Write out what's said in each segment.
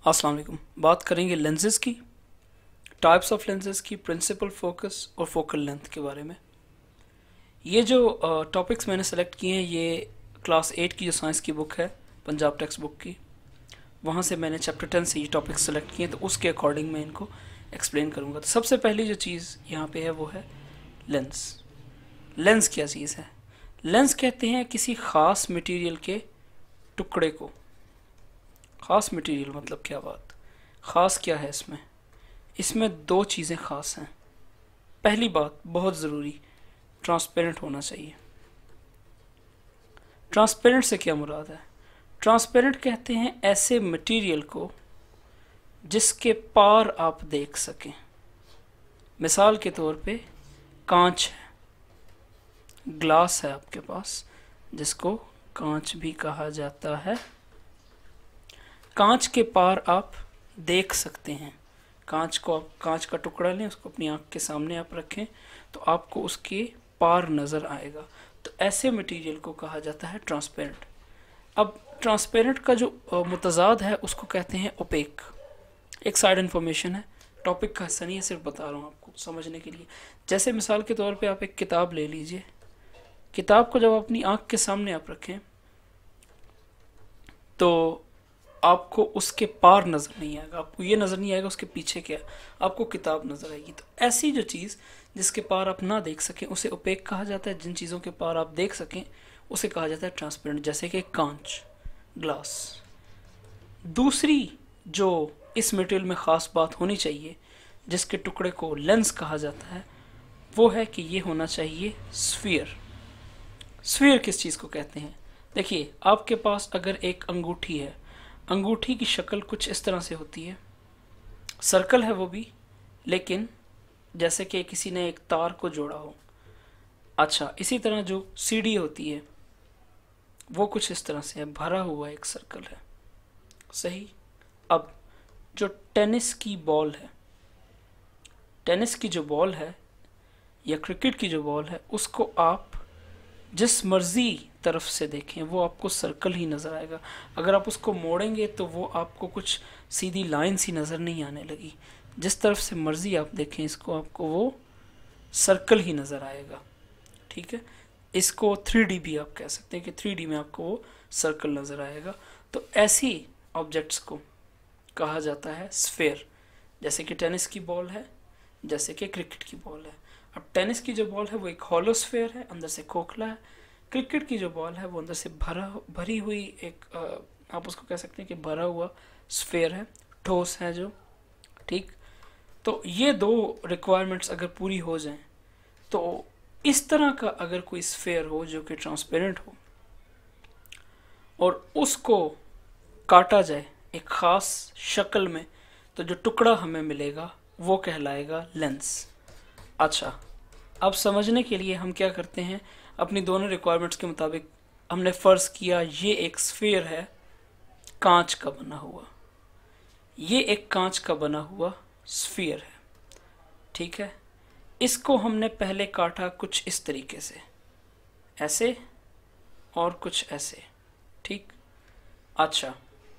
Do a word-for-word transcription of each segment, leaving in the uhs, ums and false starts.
अस्सलाम वालेकुम। बात करेंगे लेंसेज की, टाइप्स ऑफ लेंसेज की, प्रिंसिपल फोकस और फोकल लेंथ के बारे में। ये जो टॉपिक्स मैंने सेलेक्ट किए हैं ये क्लास एट की जो साइंस की बुक है, पंजाब टेक्स्ट बुक की, वहाँ से मैंने चैप्टर टेन से ये टॉपिक्स सेलेक्ट किए हैं, तो उसके अकॉर्डिंग मैं इनको एक्सप्लेन करूँगा। तो सबसे पहली जो चीज़ यहाँ पे है वो है लेंस। लेंस क्या चीज़ है? लेंस कहते हैं किसी ख़ास मटेरियल के टुकड़े को। ख़ास मटेरियल मतलब क्या बात, ख़ास क्या है इसमें? इसमें दो चीज़ें ख़ास हैं। पहली बात बहुत ज़रूरी, ट्रांसपेरेंट होना चाहिए। ट्रांसपेरेंट से क्या मुराद है? ट्रांसपेरेंट कहते हैं ऐसे मटेरियल को जिसके पार आप देख सकें। मिसाल के तौर पे कांच है, ग्लास है आपके पास, जिसको कांच भी कहा जाता है। कांच के पार आप देख सकते हैं। कांच को आप कांच का टुकड़ा लें, उसको अपनी आंख के सामने आप रखें तो आपको उसके पार नज़र आएगा। तो ऐसे मटेरियल को कहा जाता है ट्रांसपेरेंट। अब ट्रांसपेरेंट का जो मुतजाद है उसको कहते हैं ओपेक। एक साइड इन्फॉर्मेशन है, टॉपिक का हिस्सा नहीं है, सिर्फ बता रहा हूँ आपको समझने के लिए। जैसे मिसाल के तौर पे आप एक किताब ले लीजिए। किताब को जब अपनी आंख के सामने आप रखें तो आपको उसके पार नज़र नहीं आएगा, आपको ये नज़र नहीं आएगा उसके पीछे क्या है, आपको किताब नज़र आएगी। तो ऐसी जो चीज़ जिसके पार आप ना देख सकें उसे ओपेक कहा जाता है। जिन चीज़ों के पार आप देख सकें उसे कहा जाता है ट्रांसपेरेंट, जैसे कि कांच, ग्लास। दूसरी जो इस मटेरियल में ख़ास बात होनी चाहिए जिसके टुकड़े को लेंस कहा जाता है वो है कि ये होना चाहिए स्फीयर। स्फीयर किस चीज़ को कहते हैं? देखिए, आपके पास अगर एक अंगूठी है, अंगूठी की शक्ल कुछ इस तरह से होती है, सर्कल है वो भी, लेकिन जैसे कि किसी ने एक तार को जोड़ा हो। अच्छा, इसी तरह जो सीढ़ी होती है वो कुछ इस तरह से है, भरा हुआ एक सर्कल है, सही। अब जो टेनिस की बॉल है, टेनिस की जो बॉल है या क्रिकेट की जो बॉल है, उसको आप जिस मर्जी तरफ से देखें वो आपको सर्कल ही नज़र आएगा। अगर आप उसको मोड़ेंगे तो वो आपको कुछ सीधी लाइन सी नज़र नहीं आने लगी। जिस तरफ से मर्जी आप देखें इसको, आपको वो सर्कल ही नज़र आएगा। ठीक है, इसको थ्री डी भी आप कह सकते हैं कि थ्री डी में आपको वो सर्कल नज़र आएगा। तो ऐसी ऑब्जेक्ट्स को कहा जाता है स्फेयर। जैसे कि टेनिस की बॉल है, जैसे कि क्रिकेट की बॉल है। अब टेनिस की जो बॉल है वो एक हॉलो स्फेयर है, अंदर से खोखला है। क्रिकेट की जो बॉल है वो अंदर से भरा भरी हुई एक, आप उसको कह सकते हैं कि भरा हुआ स्फेयर है, ठोस है जो। ठीक, तो ये दो रिक्वायरमेंट्स अगर पूरी हो जाएं तो इस तरह का अगर कोई स्फेयर हो जो कि ट्रांसपेरेंट हो और उसको काटा जाए एक ख़ास शक्ल में, तो जो टुकड़ा हमें मिलेगा वो कहलाएगा लेंस। अच्छा, अब समझने के लिए हम क्या करते हैं, अपनी दोनों रिक्वायरमेंट्स के मुताबिक हमने फ़र्ज़ किया ये एक स्फीयर है कांच का बना हुआ, ये एक कांच का बना हुआ स्फीयर है। ठीक है, इसको हमने पहले काटा कुछ इस तरीके से, ऐसे और कुछ ऐसे। ठीक, अच्छा,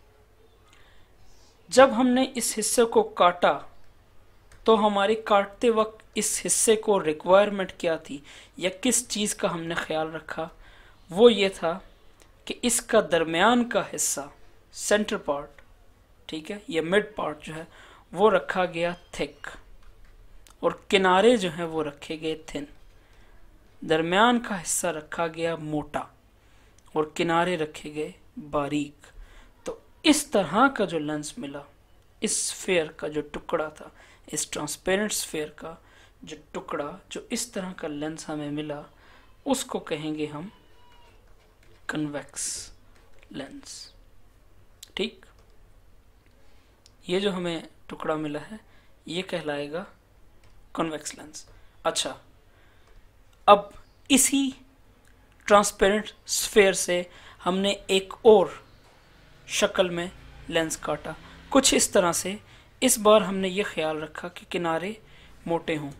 जब हमने इस हिस्से को काटा तो हमारे काटते वक्त इस हिस्से को रिक्वायरमेंट क्या थी या किस चीज़ का हमने ख्याल रखा? वो ये था कि इसका दरमियान का हिस्सा, सेंटर पार्ट, ठीक है, या मिड पार्ट जो है वो रखा गया थिक और किनारे जो हैं वो रखे गए थिन। दरमियान का हिस्सा रखा गया मोटा और किनारे रखे गए बारीक। तो इस तरह का जो लेंस मिला, इस स्फेयर का जो टुकड़ा था, इस ट्रांसपेरेंट स्फेयर का जो टुकड़ा, जो इस तरह का लेंस हमें मिला, उसको कहेंगे हम कन्वेक्स लेंस। ठीक, ये जो हमें टुकड़ा मिला है ये कहलाएगा कन्वेक्स लेंस। अच्छा, अब इसी ट्रांसपेरेंट स्फेयर से हमने एक और शक्ल में लेंस काटा कुछ इस तरह से। इस बार हमने ये ख्याल रखा कि किनारे मोटे हों,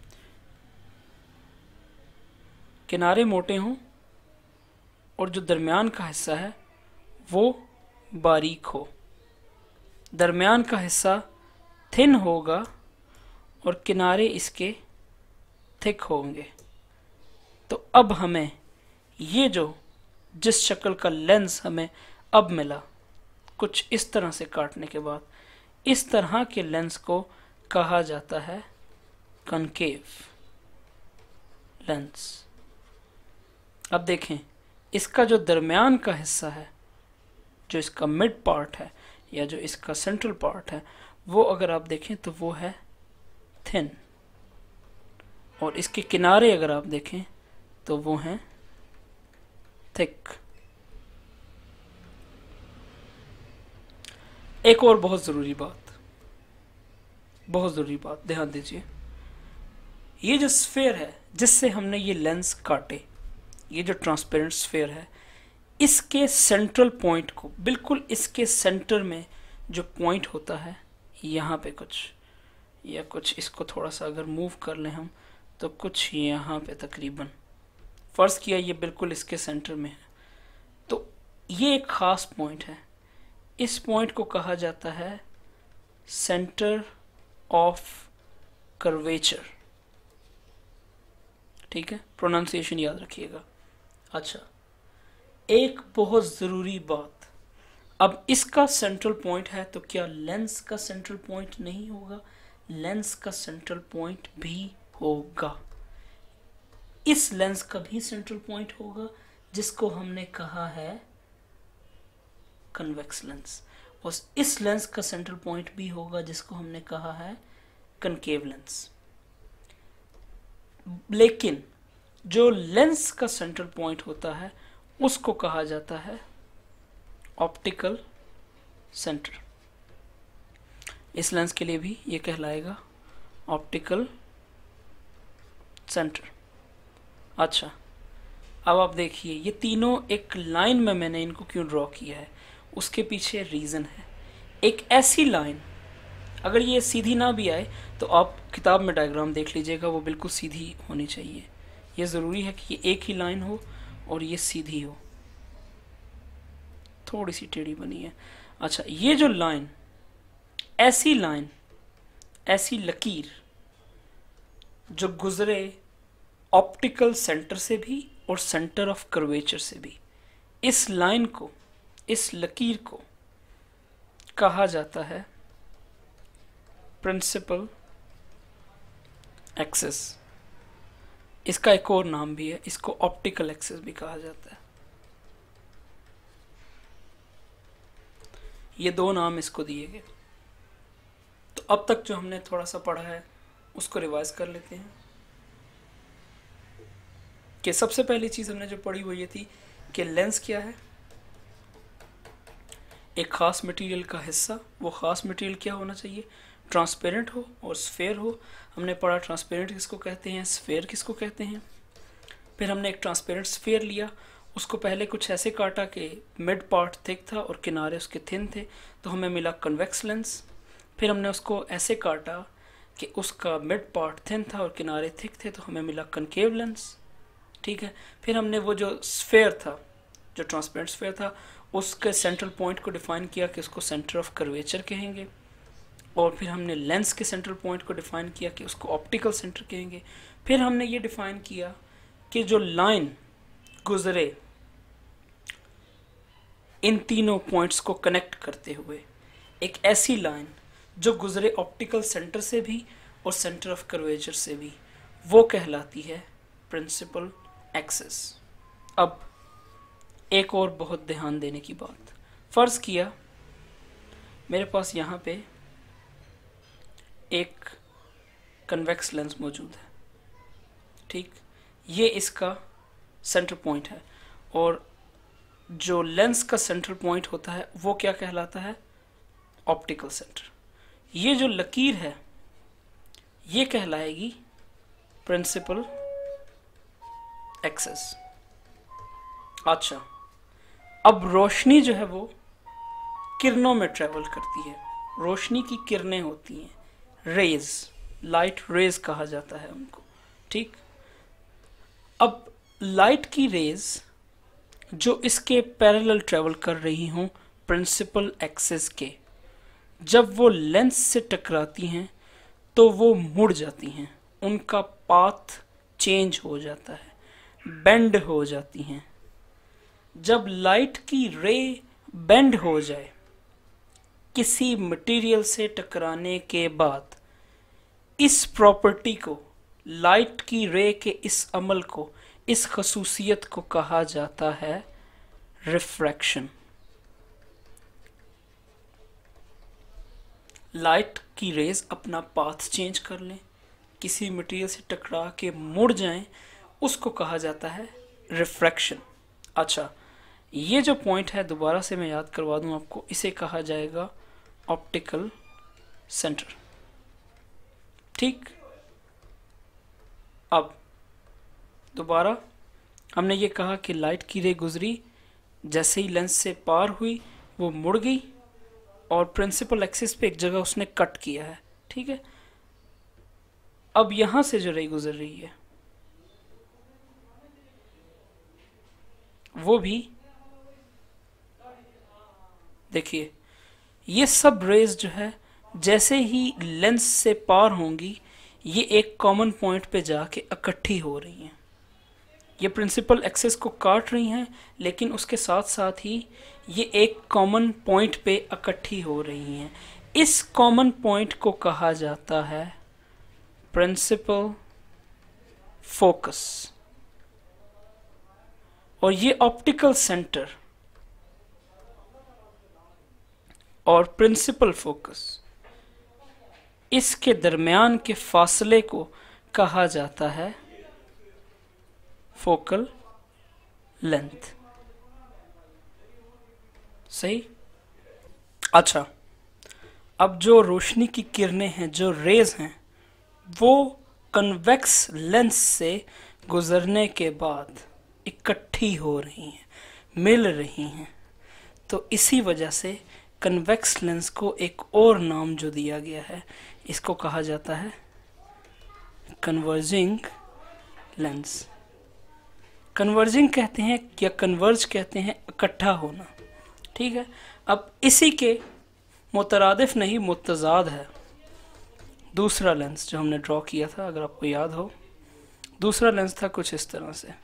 किनारे मोटे हों और जो दरमियान का हिस्सा है वो बारीक हो। दरमियान का हिस्सा थिन होगा और किनारे इसके थिक होंगे। तो अब हमें ये जो जिस शक्ल का लेंस हमें अब मिला, कुछ इस तरह से काटने के बाद, इस तरह के लेंस को कहा जाता है कनकेव लेंस। अब देखें, इसका जो दरमियान का हिस्सा है, जो इसका मिड पार्ट है या जो इसका सेंट्रल पार्ट है, वो अगर आप देखें तो वो है थिन, और इसके किनारे अगर आप देखें तो वो हैं थिक। एक और बहुत ज़रूरी बात, बहुत ज़रूरी बात ध्यान दीजिए, ये जो स्फेयर है जिससे हमने ये लेंस काटे, ये जो ट्रांसपेरेंट स्फेयर है, इसके सेंट्रल पॉइंट को, बिल्कुल इसके सेंटर में जो पॉइंट होता है, यहाँ पे कुछ या कुछ इसको थोड़ा सा अगर मूव कर लें हम, तो कुछ यहाँ पे तकरीबन, फ़र्ज़ किया ये बिल्कुल इसके सेंटर में है, तो ये एक ख़ास पॉइंट है। इस पॉइंट को कहा जाता है सेंटर ऑफ कर्वेचर। ठीक है, प्रोनाउंसिएशन याद रखिएगा। अच्छा, एक बहुत ज़रूरी बात, अब इसका सेंट्रल पॉइंट है तो क्या लेंस का सेंट्रल पॉइंट नहीं होगा? लेंस का सेंट्रल पॉइंट भी होगा। इस लेंस का भी सेंट्रल पॉइंट होगा जिसको हमने कहा है कन्वेक्स लेंस, और इस लेंस का सेंट्रल पॉइंट भी होगा जिसको हमने कहा है कनकेव लेंस। लेकिन जो लेंस का सेंट्रल पॉइंट होता है उसको कहा जाता है ऑप्टिकल सेंटर। इस लेंस के लिए भी ये कहलाएगा ऑप्टिकल सेंटर। अच्छा, अब आप देखिए, ये तीनों एक लाइन में मैंने इनको क्यों ड्रॉ किया है, उसके पीछे रीज़न है। एक ऐसी लाइन, अगर ये सीधी ना भी आए तो आप किताब में डायग्राम देख लीजिएगा, वो बिल्कुल सीधी होनी चाहिए। ये ज़रूरी है कि ये एक ही लाइन हो और ये सीधी हो, थोड़ी सी टेढ़ी बनी है। अच्छा, ये जो लाइन, ऐसी लाइन, ऐसी लकीर जो गुजरे ऑप्टिकल सेंटर से भी और सेंटर ऑफ कर्वेचर से भी, इस लाइन को, इस लकीर को कहा जाता है प्रिंसिपल एक्सिस। इसका एक और नाम भी है, इसको ऑप्टिकल एक्सिस भी कहा जाता है। ये दो नाम इसको दिए गए। तो अब तक जो हमने थोड़ा सा पढ़ा है उसको रिवाइज कर लेते हैं। कि सबसे पहली चीज़ हमने जो पढ़ी वो ये थी कि लेंस क्या है, एक ख़ास मटेरियल का हिस्सा। वो ख़ास मटेरियल क्या होना चाहिए? ट्रांसपेरेंट हो और स्फेयर हो। हमने पढ़ा ट्रांसपेरेंट किसको कहते हैं, स्फेयर किसको कहते हैं। फिर हमने एक ट्रांसपेरेंट स्फेयर लिया, उसको पहले कुछ ऐसे काटा कि मिड पार्ट थिक था और किनारे उसके थिन थे, तो हमें मिला कन्वेक्स लेंस। फिर हमने उसको ऐसे काटा कि उसका मिड पार्ट थिन था और किनारे थिक थे, तो हमें मिला कनकेव लेंस। ठीक है, फिर हमने वो जो स्फेयर था, जो ट्रांसपेरेंट स्फेयर था, उसके सेंट्रल पॉइंट को डिफाइन किया कि उसको सेंटर ऑफ कर्वेचर कहेंगे। और फिर हमने लेंस के सेंट्रल पॉइंट को डिफाइन किया कि उसको ऑप्टिकल सेंटर कहेंगे। फिर हमने ये डिफाइन किया कि जो लाइन गुजरे इन तीनों पॉइंट्स को कनेक्ट करते हुए, एक ऐसी लाइन जो गुजरे ऑप्टिकल सेंटर से भी और सेंटर ऑफ कर्वेचर से भी, वो कहलाती है प्रिंसिपल एक्सिस। अब एक और बहुत ध्यान देने की बात, फ़र्ज़ किया मेरे पास यहाँ पे एक कन्वेक्स लेंस मौजूद है। ठीक, ये इसका सेंटर पॉइंट है, और जो लेंस का सेंट्रल पॉइंट होता है वो क्या कहलाता है? Optical centre. ये जो लकीर है ये कहलाएगी प्रिंसिपल एक्सिस। अच्छा, अब रोशनी जो है वो किरणों में ट्रेवल करती है, रोशनी की किरणें होती हैं, रेज, लाइट रेज कहा जाता है उनको। ठीक, अब लाइट की रेज जो इसके पैरेलल ट्रेवल कर रही हों प्रिंसिपल एक्सिस के, जब वो लेंस से टकराती हैं तो वो मुड़ जाती हैं, उनका पाथ चेंज हो जाता है, बेंड हो जाती हैं। जब लाइट की रे बेंड हो जाए किसी मटेरियल से टकराने के बाद, इस प्रॉपर्टी को, लाइट की रे के इस अमल को, इस खसूसियत को कहा जाता है रिफ्रैक्शन। लाइट की रेज अपना पाथ चेंज कर लें, किसी मटेरियल से टकरा के मुड़ जाएं, उसको कहा जाता है रिफ्रैक्शन। अच्छा, ये जो पॉइंट है दोबारा से मैं याद करवा दूं आपको, इसे कहा जाएगा ऑप्टिकल सेंटर। ठीक, अब दोबारा हमने ये कहा कि लाइट की रे गुजरी, जैसे ही लेंस से पार हुई वो मुड़ गई और प्रिंसिपल एक्सिस पे एक जगह उसने कट किया है। ठीक है, अब यहां से जो रे गुजर रही है वो भी देखिए, ये सब रेज जो है जैसे ही लेंस से पार होंगी ये एक कॉमन पॉइंट पे जाके इकट्ठी हो रही हैं। ये प्रिंसिपल एक्सिस को काट रही हैं, लेकिन उसके साथ साथ ही ये एक कॉमन पॉइंट पे इकट्ठी हो रही हैं। इस कॉमन पॉइंट को कहा जाता है प्रिंसिपल फोकस। और ये ऑप्टिकल सेंटर और प्रिंसिपल फोकस, इसके दरमियान के फासले को कहा जाता है फोकल लेंथ। सही। अच्छा, अब जो रोशनी की किरणें हैं, जो रेज हैं, वो कन्वेक्स लेंस से गुजरने के बाद इकट्ठी हो रही हैं, मिल रही हैं। तो इसी वजह से कन्वेक्स लेंस को एक और नाम जो दिया गया है, इसको कहा जाता है कन्वर्जिंग लेंस। कन्वर्जिंग कहते हैं या कन्वर्ज कहते हैं इकट्ठा होना। ठीक है, अब इसी के मुतरादिफ नहीं, मुतजाद है दूसरा लेंस जो हमने ड्रॉ किया था, अगर आपको याद हो। दूसरा लेंस था कुछ इस तरह से।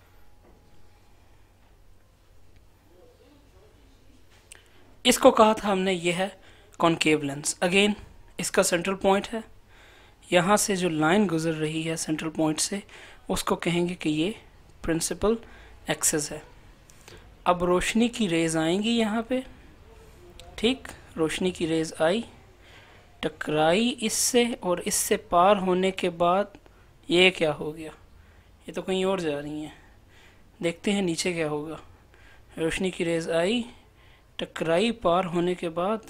इसको कहा था हमने, ये है कॉनकेव लेंस। अगेन इसका सेंट्रल पॉइंट है, यहाँ से जो लाइन गुजर रही है सेंट्रल पॉइंट से, उसको कहेंगे कि ये प्रिंसिपल एक्सिस है। अब रोशनी की रेज आएंगी यहाँ पे। ठीक, रोशनी की रेज आई, टकराई इससे, और इससे पार होने के बाद ये क्या हो गया, ये तो कहीं और जा रही हैं। देखते हैं नीचे क्या होगा। रोशनी की रेज आई, टकराई, पार होने के बाद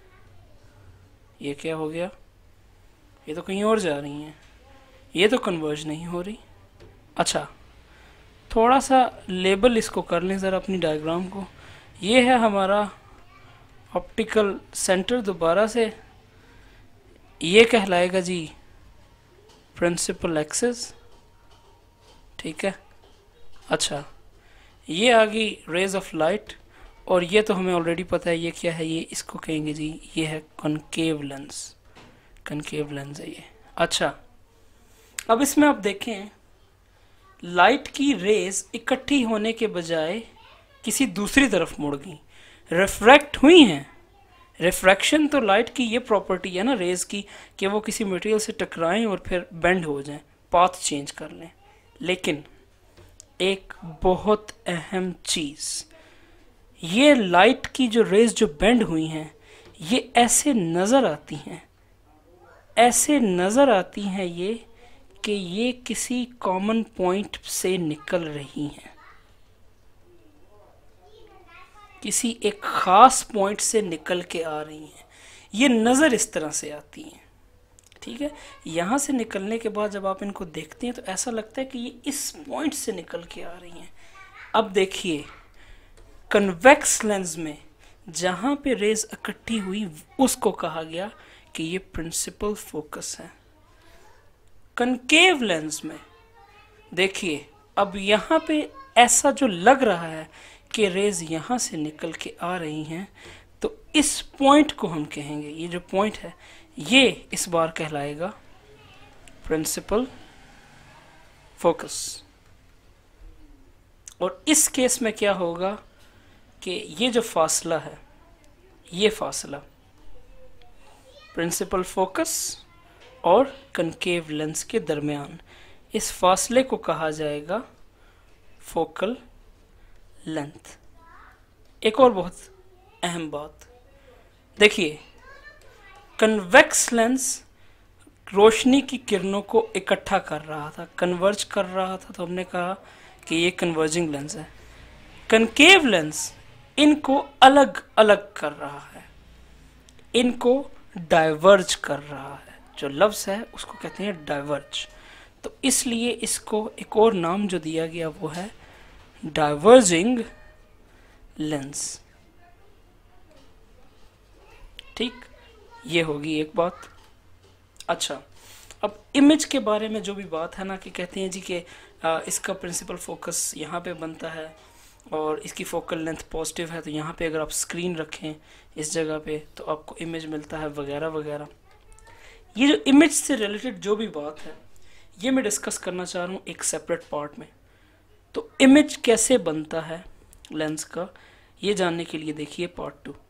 ये क्या हो गया, ये तो कहीं और जा रही हैं, ये तो कन्वर्ज नहीं हो रही। अच्छा, थोड़ा सा लेबल इसको कर लें ज़रा अपनी डायग्राम को। ये है हमारा ऑप्टिकल सेंटर, दोबारा से ये कहलाएगा जी प्रिंसिपल एक्सिस। ठीक है, अच्छा, ये आ गई रेज ऑफ लाइट, और ये तो हमें ऑलरेडी पता है ये क्या है, ये इसको कहेंगे जी, ये है कॉनकेव लेंस। कॉनकेव लेंस है ये। अच्छा, अब इसमें आप देखें, लाइट की रेज इकट्ठी होने के बजाय किसी दूसरी तरफ मुड़ गई, रिफ्रैक्ट हुई हैं। रिफ्रैक्शन तो लाइट की ये प्रॉपर्टी है ना रेज की, कि वो किसी मटेरियल से टकराएं और फिर बेंड हो जाएं, पाथ चेंज कर लें। लेकिन एक बहुत अहम चीज़, ये लाइट की जो रेज जो बेंड हुई हैं, ये ऐसे नज़र आती हैं, ऐसे नज़र आती हैं ये कि ये किसी कॉमन पॉइंट से निकल रही हैं, किसी एक ख़ास पॉइंट से निकल के आ रही हैं। ये नज़र इस तरह से आती हैं। ठीक है, यहाँ से निकलने के बाद जब आप इनको देखते हैं तो ऐसा लगता है कि ये इस पॉइंट से निकल के आ रही हैं। अब देखिए, कन्वेक्स लेंस में जहाँ पे रेज इकट्ठी हुई उसको कहा गया कि ये प्रिंसिपल फोकस है। कनकेव लेंस में देखिए, अब यहाँ पे ऐसा जो लग रहा है कि रेज यहाँ से निकल के आ रही हैं, तो इस पॉइंट को हम कहेंगे, ये जो पॉइंट है ये इस बार कहलाएगा प्रिंसिपल फोकस। और इस केस में क्या होगा कि ये जो फासला है, ये फासला प्रिंसिपल फोकस और कनकेव लेंस के दरमियान, इस फासले को कहा जाएगा फोकल लेंथ। एक और बहुत अहम बात देखिए, कन्वेक्स लेंस रोशनी की किरणों को इकट्ठा कर रहा था, कन्वर्ज कर रहा था, तो हमने कहा कि ये कन्वर्जिंग लेंस है। कनकेव लेंस इनको अलग अलग कर रहा है, इनको डाइवर्ज कर रहा है। जो लफ्ज़ है उसको कहते हैं डाइवर्ज। तो इसलिए इसको एक और नाम जो दिया गया वो है डाइवर्जिंग लेंस। ठीक, ये होगी एक बात। अच्छा, अब इमेज के बारे में जो भी बात है ना, कि कहते हैं जी कि इसका प्रिंसिपल फोकस यहाँ पे बनता है और इसकी फोकल लेंथ पॉजिटिव है, तो यहाँ पे अगर आप स्क्रीन रखें इस जगह पे तो आपको इमेज मिलता है वगैरह वगैरह। ये जो इमेज से रिलेटेड जो भी बात है ये मैं डिस्कस करना चाह रहा हूँ एक सेपरेट पार्ट में। तो इमेज कैसे बनता है लेंस का, ये जानने के लिए देखिए पार्ट टू।